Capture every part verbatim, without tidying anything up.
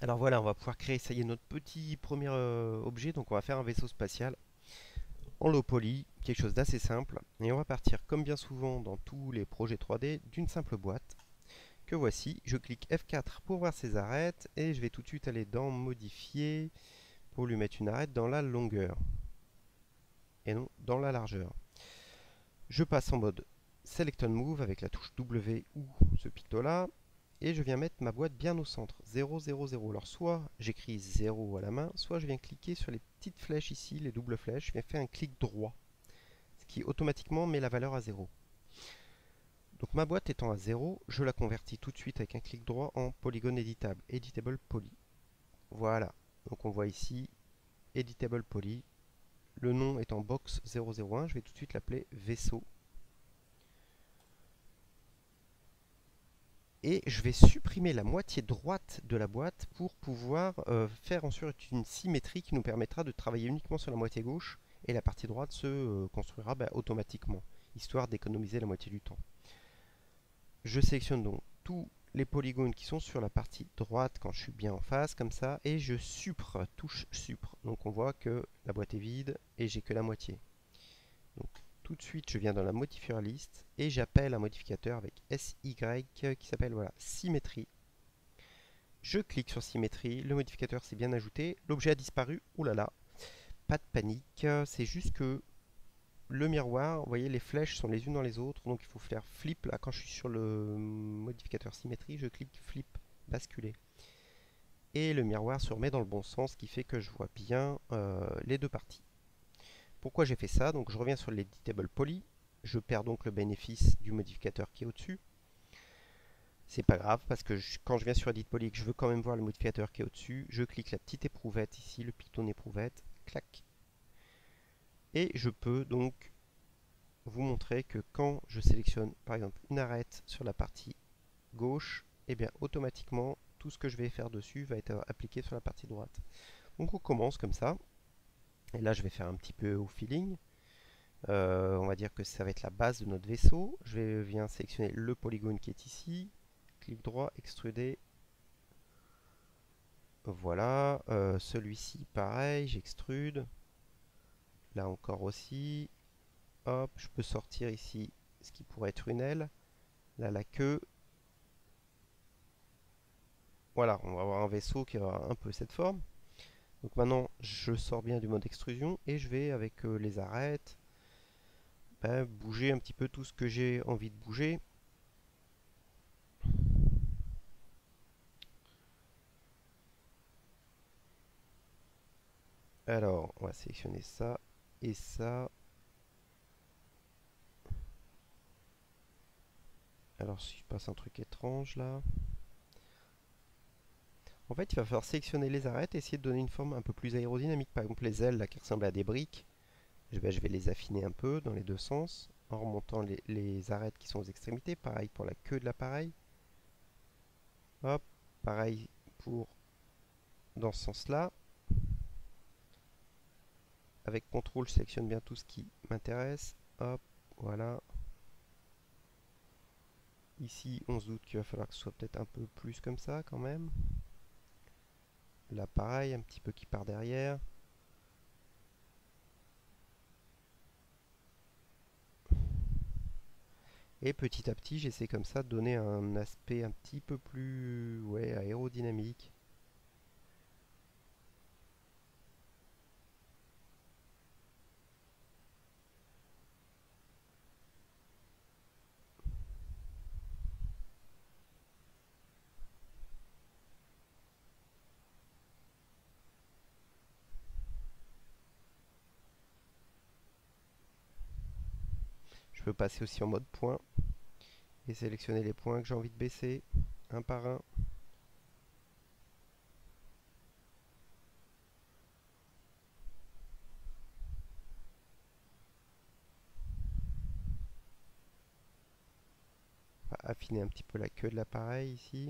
Alors voilà, on va pouvoir créer, ça y est, notre petit premier euh, objet. Donc on va faire un vaisseau spatial en low poly, quelque chose d'assez simple. Et on va partir, comme bien souvent dans tous les projets trois D, d'une simple boîte que voici. Je clique F quatre pour voir ses arêtes et je vais tout de suite aller dans modifier pour lui mettre une arête dans la longueur et non dans la largeur. Je passe en mode Select and Move avec la touche W ou ce picto là. Et je viens mettre ma boîte bien au centre, zéro, zéro, zéro. Alors soit j'écris zéro à la main, soit je viens cliquer sur les petites flèches ici, les doubles flèches, je viens faire un clic droit, ce qui automatiquement met la valeur à zéro. Donc ma boîte étant à zéro, je la convertis tout de suite avec un clic droit en polygone éditable, Editable Poly. Voilà, donc on voit ici Editable Poly. Le nom étant box zéro zéro un, je vais tout de suite l'appeler vaisseau. Et je vais supprimer la moitié droite de la boîte pour pouvoir euh, faire ensuite une symétrie qui nous permettra de travailler uniquement sur la moitié gauche et la partie droite se euh, construira bah, automatiquement, histoire d'économiser la moitié du temps. Je sélectionne donc tous les polygones qui sont sur la partie droite quand je suis bien en face, comme ça, et je supre, touche supre. Donc on voit que la boîte est vide et j'ai que la moitié. Donc tout de suite, je viens dans la modifier liste et j'appelle un modificateur avec S Y qui s'appelle voilà, symétrie. Je clique sur symétrie, le modificateur s'est bien ajouté, l'objet a disparu, oulala, pas de panique, c'est juste que le miroir, vous voyez les flèches sont les unes dans les autres, donc il faut faire flip, là quand je suis sur le modificateur symétrie, je clique flip, basculer. Et le miroir se remet dans le bon sens, ce qui fait que je vois bien euh, les deux parties. Pourquoi j'ai fait ça? Donc je reviens sur l'editable poly, je perds donc le bénéfice du modificateur qui est au-dessus. C'est pas grave parce que je, quand je viens sur Edit Poly et que je veux quand même voir le modificateur qui est au-dessus, je clique la petite éprouvette ici, le piton éprouvette, clac. Et je peux donc vous montrer que quand je sélectionne par exemple une arête sur la partie gauche, et eh bien automatiquement tout ce que je vais faire dessus va être appliqué sur la partie droite. Donc on commence comme ça. Et là je vais faire un petit peu au feeling. Euh, on va dire que ça va être la base de notre vaisseau. Je vais, viens sélectionner le polygone qui est ici. Clic droit, extruder. Voilà. Euh, celui-ci, pareil, j'extrude. Là encore aussi. Hop, je peux sortir ici ce qui pourrait être une aile. Là, la queue. Voilà, on va avoir un vaisseau qui aura un peu cette forme. Donc maintenant, je sors bien du mode extrusion et je vais, avec euh, les arêtes, ben, bouger un petit peu tout ce que j'ai envie de bouger. Alors, on va sélectionner ça et ça. Alors, si je passe un truc étrange là. En fait, il va falloir sélectionner les arêtes et essayer de donner une forme un peu plus aérodynamique. Par exemple, les ailes là qui ressemblent à des briques, je vais, je vais les affiner un peu dans les deux sens en remontant les, les arêtes qui sont aux extrémités. Pareil pour la queue de l'appareil. Hop, pareil pour dans ce sens-là. Avec contrôle, je sélectionne bien tout ce qui m'intéresse. Hop, voilà. Ici, on se doute qu'il va falloir que ce soit peut-être un peu plus comme ça quand même. Là, pareil, un petit peu qui part derrière. Et petit à petit, j'essaie comme ça de donner un aspect un petit peu plus ouais, aérodynamique. Je peux passer aussi en mode point et sélectionner les points que j'ai envie de baisser, un par un. On va affiner un petit peu la queue de l'appareil ici.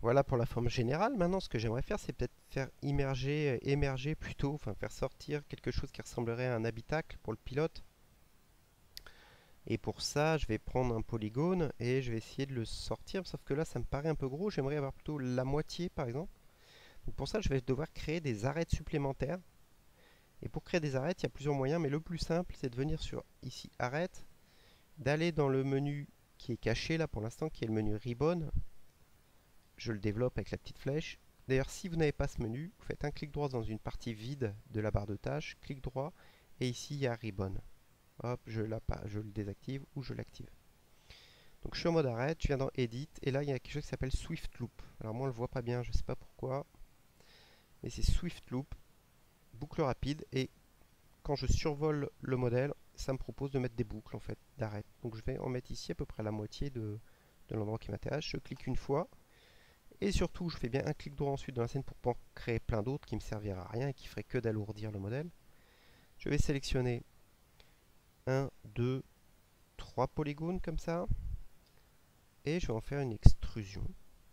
Voilà pour la forme générale. Maintenant, ce que j'aimerais faire, c'est peut-être faire immerger, euh, émerger plutôt, enfin faire sortir quelque chose qui ressemblerait à un habitacle pour le pilote. Et pour ça, je vais prendre un polygone et je vais essayer de le sortir. Sauf que là, ça me paraît un peu gros. J'aimerais avoir plutôt la moitié, par exemple. Donc pour ça, je vais devoir créer des arêtes supplémentaires. Et pour créer des arêtes, il y a plusieurs moyens, mais le plus simple, c'est de venir sur ici arête, d'aller dans le menu qui est caché là pour l'instant, qui est le menu ribbon. Je le développe avec la petite flèche. D'ailleurs, si vous n'avez pas ce menu, vous faites un clic droit dans une partie vide de la barre de tâches, clic droit, et ici il y a ribbon. Hop, je, la, je le désactive ou je l'active. Donc je suis en mode arrête, je viens dans Edit, et là il y a quelque chose qui s'appelle Swift Loop. Alors moi on le voit pas bien, je sais pas pourquoi, mais c'est Swift Loop, boucle rapide, et quand je survole le modèle, ça me propose de mettre des boucles en fait d'arrêt. Donc je vais en mettre ici à peu près la moitié de, de l'endroit qui m'intéresse. Je clique une fois, et surtout je fais bien un clic droit ensuite dans la scène pour pas en créer plein d'autres qui me servira à rien et qui ferait que d'alourdir le modèle. Je vais sélectionner un, deux, trois polygones comme ça, et je vais en faire une extrusion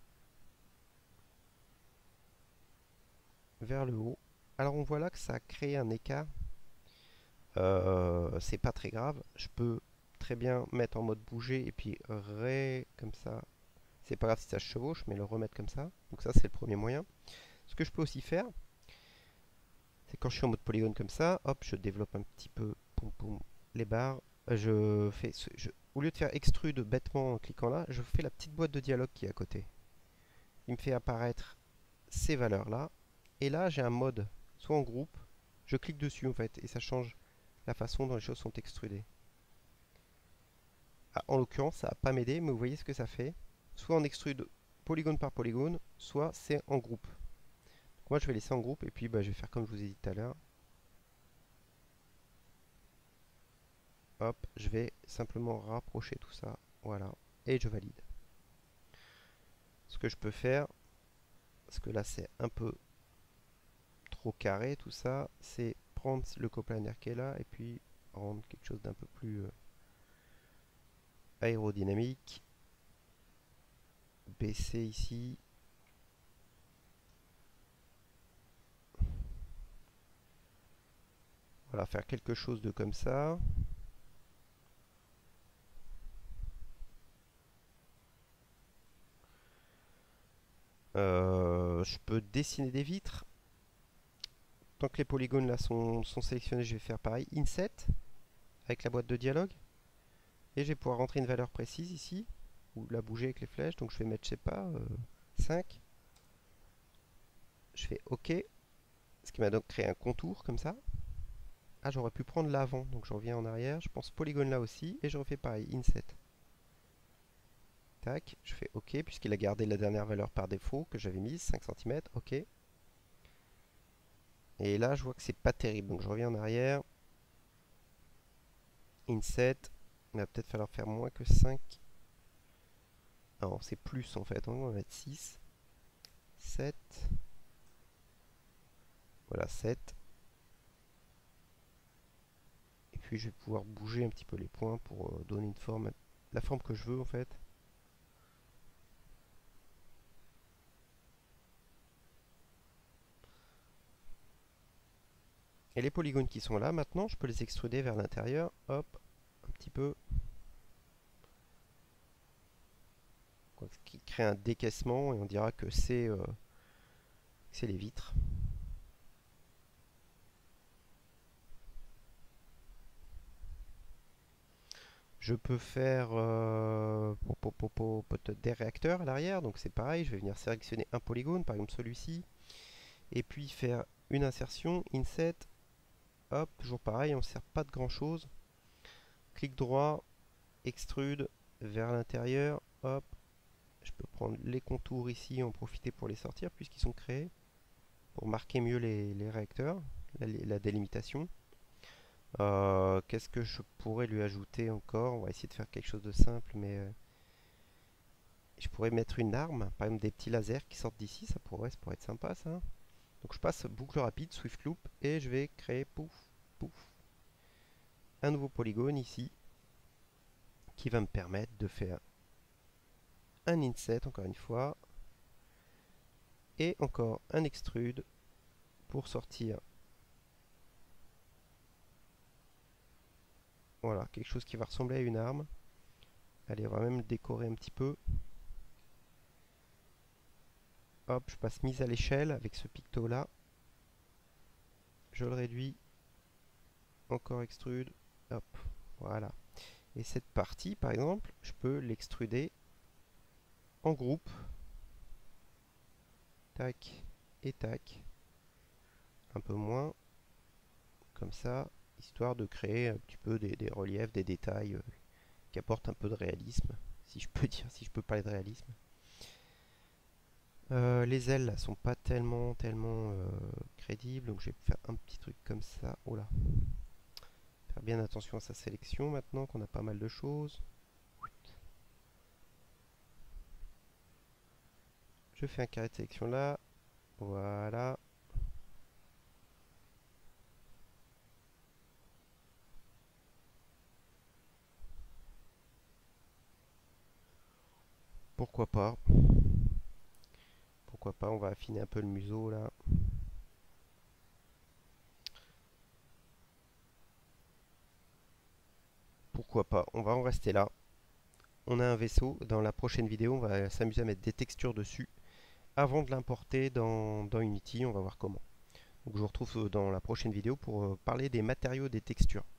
vers le haut. Alors on voit là que ça a créé un écart. Euh, c'est pas très grave. Je peux très bien mettre en mode bouger et puis ré comme ça. C'est pas grave si ça se chevauche, mais le remettre comme ça. Donc ça c'est le premier moyen. Ce que je peux aussi faire, c'est quand je suis en mode polygone comme ça, hop, je développe un petit peu poum, poum, les barres. Je fais, ce- je, au lieu de faire extrude bêtement en cliquant là, je fais la petite boîte de dialogue qui est à côté. Il me fait apparaître ces valeurs là. Et là j'ai un mode, soit en groupe, je clique dessus en fait, et ça change la façon dont les choses sont extrudées. Ah, en l'occurrence, ça va pas m'aider, mais vous voyez ce que ça fait. Soit on extrude polygone par polygone, soit c'est en groupe. Donc moi je vais laisser en groupe, et puis bah, je vais faire comme je vous ai dit tout à l'heure. Hop, je vais simplement rapprocher tout ça, voilà, et je valide. Ce que je peux faire, parce que là c'est un peu trop carré tout ça, c'est prendre le coplaner qui est là, et puis rendre quelque chose d'un peu plus euh, aérodynamique. Baisser ici. Voilà, faire quelque chose de comme ça. Euh, je peux dessiner des vitres. Tant que les polygones là sont, sont sélectionnés, je vais faire pareil. Inset, avec la boîte de dialogue. Et je vais pouvoir rentrer une valeur précise ici, ou la bouger avec les flèches. Donc je vais mettre, je sais pas, euh, cinq. Je fais OK. Ce qui m'a donc créé un contour comme ça. Ah, j'aurais pu prendre l'avant, donc je reviens en arrière. Je pense polygone là aussi, et je refais pareil, Inset. Tac, je fais OK, puisqu'il a gardé la dernière valeur par défaut que j'avais mise, cinq centimètres, OK. Et là, je vois que c'est pas terrible, donc je reviens en arrière. Inset, il va peut-être falloir faire moins que cinq. Non, c'est plus en fait, on va mettre six, sept. Voilà, sept. Et puis je vais pouvoir bouger un petit peu les points pour euh, donner une forme, la forme que je veux en fait. Et les polygones qui sont là, maintenant, je peux les extruder vers l'intérieur. Hop, un petit peu. Ce qui crée un décaissement et on dira que c'est euh, c'est les vitres. Je peux faire euh, des réacteurs à l'arrière, donc c'est pareil, je vais venir sélectionner un polygone, par exemple celui-ci, et puis faire une insertion, inset, hop, toujours pareil, on ne sert pas de grand chose. Clic droit, extrude vers l'intérieur, hop, je peux prendre les contours ici et en profiter pour les sortir puisqu'ils sont créés, pour marquer mieux les, les réacteurs, la, la délimitation. Euh, Qu'est-ce que je pourrais lui ajouter encore? On va essayer de faire quelque chose de simple, mais euh, je pourrais mettre une arme, par exemple des petits lasers qui sortent d'ici, ça pourrait, ça pourrait être sympa ça. Donc je passe boucle rapide, Swift Loop, et je vais créer, pouf, pouf, un nouveau polygone ici, qui va me permettre de faire un inset, encore une fois, Et encore un extrude pour sortir. Voilà, quelque chose qui va ressembler à une arme. Allez, on va même le décorer un petit peu. Hop, je passe mise à l'échelle avec ce picto là. Je le réduis. Encore extrude. Hop, voilà. Et cette partie, par exemple, je peux l'extruder en groupe. Tac et tac. Un peu moins. Comme ça, histoire de créer un petit peu des, des reliefs, des détails euh, qui apportent un peu de réalisme, si je peux dire, si je peux parler de réalisme. Euh, les ailes là sont pas tellement tellement euh, crédibles, donc je vais faire un petit truc comme ça. Oh là. Faire bien attention à sa sélection maintenant qu'on a pas mal de choses. Je fais un carré de sélection là. Voilà. Pourquoi pas. Pourquoi pas, on va affiner un peu le museau là. Pourquoi pas, on va en rester là. On a un vaisseau, dans la prochaine vidéo on va s'amuser à mettre des textures dessus avant de l'importer dans, dans Unity, on va voir comment. Donc je vous retrouve dans la prochaine vidéo pour parler des matériaux, des textures.